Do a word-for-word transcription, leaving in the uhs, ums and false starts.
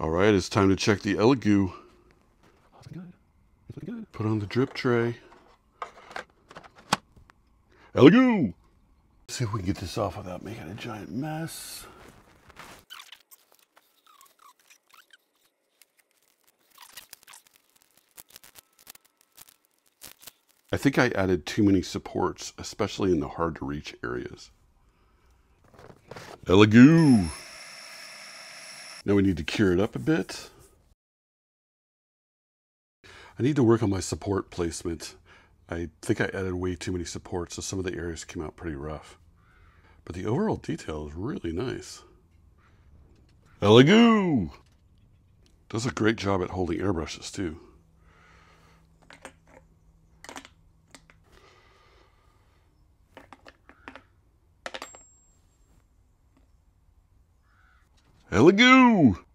All right, it's time to check the elegoo. Looking good. Looking good. Put on the drip tray. Elegoo! Let's see if we can get this off without making a giant mess. I think I added too many supports, especially in the hard to reach areas. Elegoo! Now we need to cure it up a bit. I need to work on my support placement. I think I added way too many supports, so some of the areas came out pretty rough. But the overall detail is really nice. Elegoo! Does a great job at holding airbrushes too. Elegoo!